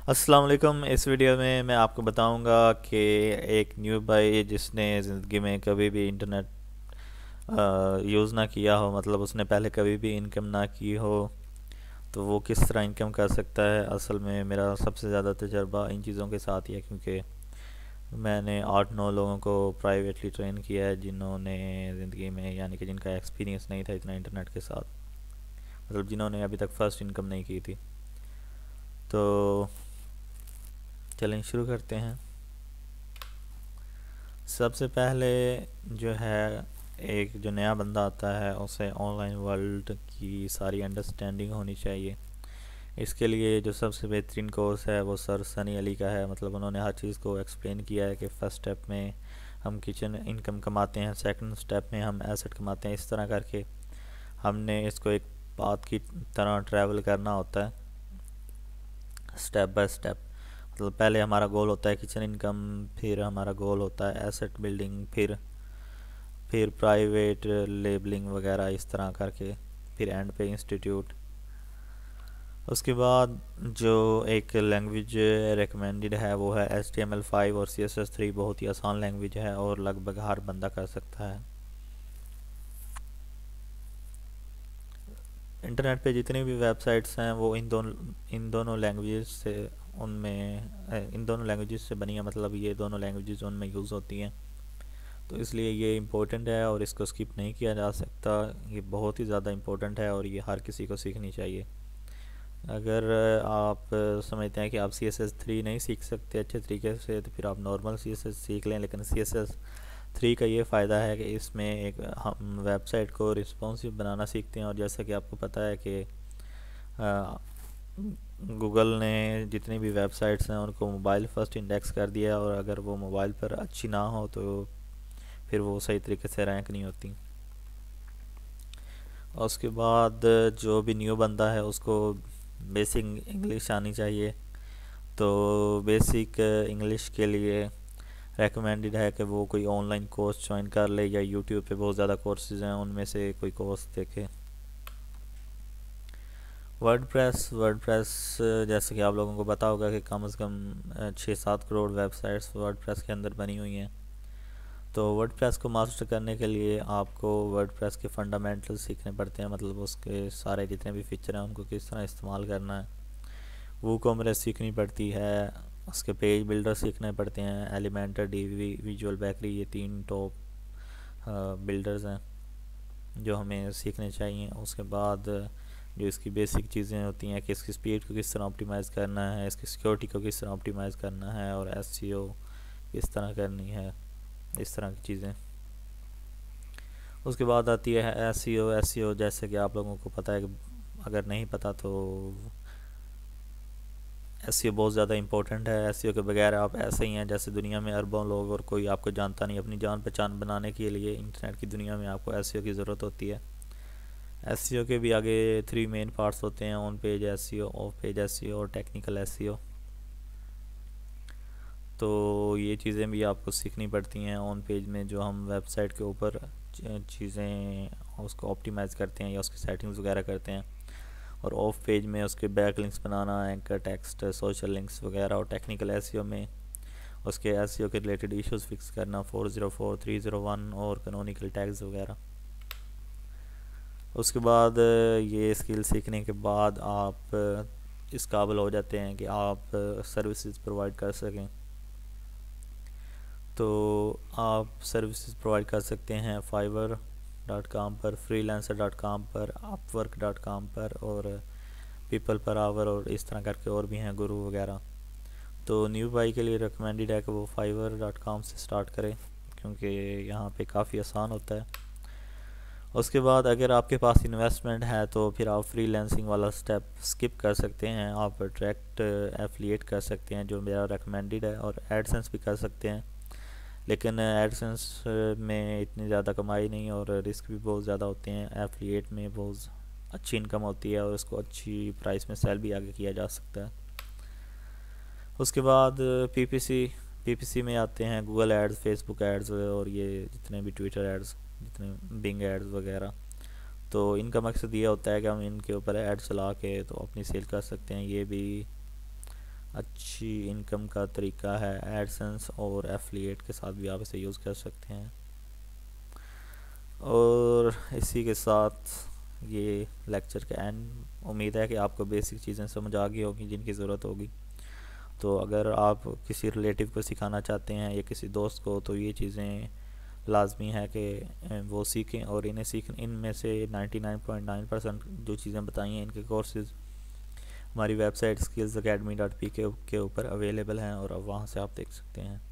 अस्सलाम वालेकुम। इस वीडियो में मैं आपको बताऊंगा कि एक न्यू बाई जिसने ज़िंदगी में कभी भी इंटरनेट यूज़ ना किया हो, मतलब उसने पहले कभी भी इनकम ना की हो, तो वो किस तरह इनकम कर सकता है। असल में मेरा सबसे ज़्यादा तजर्बा इन चीज़ों के साथ ही है, क्योंकि मैंने 8-9 लोगों को प्राइवेटली ट्रेन किया है जिन्होंने ज़िंदगी में, यानी कि जिनका एक्सपीरियंस नहीं था इतना इंटरनेट के साथ, मतलब जिन्होंने अभी तक फ़र्स्ट इनकम नहीं की थी। तो चलें शुरू करते हैं। सबसे पहले जो है, एक जो नया बंदा आता है उसे ऑनलाइन वर्ल्ड की सारी अंडरस्टैंडिंग होनी चाहिए। इसके लिए जो सबसे बेहतरीन कोर्स है वो सर सनी अली का है। मतलब उन्होंने हर चीज़ को एक्सप्लेन किया है कि फ़र्स्ट स्टेप में हम किचन इनकम कमाते हैं, सेकंड स्टेप में हम एसेट कमाते हैं। इस तरह करके हमने इसको एक पाथ की तरह ट्रैवल करना होता है, स्टेप बाय स्टेप। मतलब पहले हमारा गोल होता है किचन इनकम, फिर हमारा गोल होता है एसेट बिल्डिंग, फिर प्राइवेट लेबलिंग वगैरह, इस तरह करके फिर एंड पे इंस्टीट्यूट। उसके बाद जो एक लैंग्वेज रिकमेंडेड है वो है HTML5 और CSS3। बहुत ही आसान लैंग्वेज है और लगभग हर बंदा कर सकता है। इंटरनेट पे जितनी भी वेबसाइट्स हैं वो इन दोनों लैंग्वेजेस से इन दोनों लैंग्वेजेस से बनी है। मतलब ये दोनों लैंग्वेजेस उनमें यूज़ होती हैं, तो इसलिए ये इम्पोर्टेंट है और इसको स्किप नहीं किया जा सकता। ये बहुत ही ज़्यादा इम्पोर्टेंट है और ये हर किसी को सीखनी चाहिए। अगर आप समझते हैं कि आप CSS3 नहीं सीख सकते अच्छे तरीके से, तो फिर आप नॉर्मल CSS सीख लें। लेकिन CSS3 का ये फ़ायदा है कि इसमें एक हम वेबसाइट को रिस्पॉन्सिव बनाना सीखते हैं। और जैसा कि आपको पता है कि गूगल ने जितनी भी वेबसाइट्स हैं उनको मोबाइल फ़र्स्ट इंडेक्स कर दिया, और अगर वो मोबाइल पर अच्छी ना हो तो फिर वो सही तरीके से रैंक नहीं होती। और उसके बाद जो भी न्यू बंदा है उसको बेसिक इंग्लिश आनी चाहिए। तो बेसिक इंग्लिश के लिए रेकमेंडेड है कि वो कोई ऑनलाइन कोर्स ज्वाइन कर ले, या यूट्यूब पे बहुत ज़्यादा कोर्सेज़ हैं उनमें से कोई कोर्स देखे। वर्डप्रेस जैसे कि आप लोगों को पता होगा कि कम से कम 6-7 करोड़ वेबसाइट्स वर्डप्रेस के अंदर बनी हुई हैं। तो वर्डप्रेस को मास्टर करने के लिए आपको वर्डप्रेस के फंडामेंटल सीखने पड़ते हैं। मतलब उसके सारे जितने भी फीचर हैं उनको किस तरह इस्तेमाल करना है, वो कॉमरेस सीखनी पड़ती है। उसके पेज बिल्डर सीखने पड़ते हैं, एलिमेंटर, डीवी, विजुअल बेकरी, ये 3 टॉप बिल्डर्स हैं जो हमें सीखने चाहिए। उसके बाद जो इसकी बेसिक चीज़ें होती हैं कि इसकी स्पीड को किस तरह ऑप्टिमाइज़ करना है, इसकी सिक्योरिटी को किस तरह ऑप्टिमाइज़ करना है, और SEO किस तरह करनी है, इस तरह की चीज़ें। उसके बाद आती है SEO जैसे कि आप लोगों को पता है कि अगर नहीं पता तो SEO बहुत ज़्यादा इंपॉर्टेंट है। SEO के बगैर आप ऐसे ही हैं जैसे दुनिया में अरबों लोग और कोई आपको जानता नहीं। अपनी जान पहचान बनाने के लिए इंटरनेट की दुनिया में आपको SEO की ज़रूरत होती है। SEO के भी आगे 3 मेन पार्ट्स होते हैं: on page SEO, off page SEO और टेक्निकल SEO। तो ये चीज़ें भी आपको सीखनी पड़ती हैं। ऑन पेज में जो हम वेबसाइट के ऊपर चीज़ें उसको ऑप्टिमाइज़ करते हैं या उसकी सेटिंग्स वगैरह करते हैं, और ऑफ पेज में उसके बैक लिंक्स बनाना, एंकर टेक्स्ट, सोशल लिंक्स वगैरह। और टेक्निकल SEO में उसके SEO के रिलेटेड इश्यूज फिक्स करना, 404, 301 और कैनोनिकल टैग्स वगैरह। उसके बाद ये स्किल सीखने के बाद आप इस काबिल हो जाते हैं कि आप सर्विसेज प्रोवाइड कर सकें। तो आप सर्विसेज प्रोवाइड कर सकते हैं fiverr.com पर, freelancer.com पर, upwork.com पर, और पीपल पर आवर, और इस तरह करके और भी हैं, गुरु वगैरह। तो न्यू बाई के लिए रिकमेंडेड है कि वो fiverr.com से स्टार्ट करें, क्योंकि यहाँ पे काफ़ी आसान होता है। उसके बाद अगर आपके पास इन्वेस्टमेंट है तो फिर आप फ्रीलांसिंग वाला स्टेप स्किप कर सकते हैं। आप डायरेक्ट एफिलिएट कर सकते हैं जो मेरा रिकमेंडेड है, और एडसेंस भी कर सकते हैं। लेकिन एडसेंस में इतनी ज़्यादा कमाई नहीं और रिस्क भी बहुत ज़्यादा होते हैं। एफिलिएट में बहुत अच्छी इनकम होती है और उसको अच्छी प्राइस में सेल भी आगे किया जा सकता है। उसके बाद पीपीसी में आते हैं गूगल एड्स, फेसबुक एड्स, और ये जितने भी ट्विटर एड्स, जितने बिंग एड्स वगैरह। तो इनका मकसद ये होता है कि हम इनके ऊपर ऐड चला के तो अपनी सेल कर सकते हैं। ये भी अच्छी इनकम का तरीका है। एडसेंस और एफिलिएट के साथ भी आप इसे यूज़ कर सकते हैं। और इसी के साथ ये लेक्चर का एंड। उम्मीद है कि आपको बेसिक चीज़ें समझ आ गई होगी जिनकी ज़रूरत होगी। तो अगर आप किसी रिलेटिव को सिखाना चाहते हैं या किसी दोस्त को, तो ये चीज़ें लाजमी है कि वो सीखें। और इनमें से 99.9% जो चीज़ें बताई हैं इनके कोर्सेज़ हमारी वेबसाइट skillsacademy.pk के ऊपर अवेलेबल हैं और अब वहाँ से आप देख सकते हैं।